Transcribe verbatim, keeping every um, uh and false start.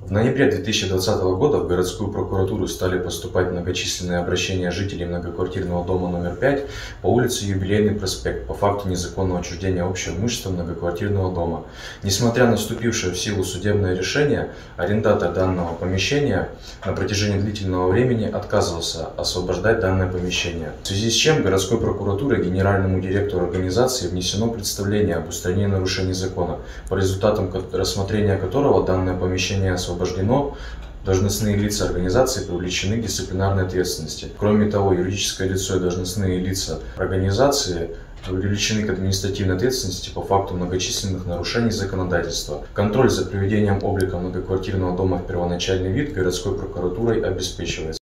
В ноябре две тысячи двадцатого года в городскую прокуратуру стали поступать многочисленные обращения жителей многоквартирного дома номер пять по улице Юбилейный проспект по факту незаконного отчуждения общего имущества многоквартирного дома. Несмотря на вступившее в силу судебное решение, арендатор данного помещения на протяжении длительного времени отказывался освобождать данное помещение. В связи с чем городской прокуратурой генеральному директору организации внесено представление об устранении нарушений закона, по результатам рассмотрения которого данное помещение освобождено. Должностные лица организации привлечены к дисциплинарной ответственности. Кроме того, юридическое лицо и должностные лица организации привлечены к административной ответственности по факту многочисленных нарушений законодательства. Контроль за приведением облика многоквартирного дома в первоначальный вид городской прокуратурой обеспечивается.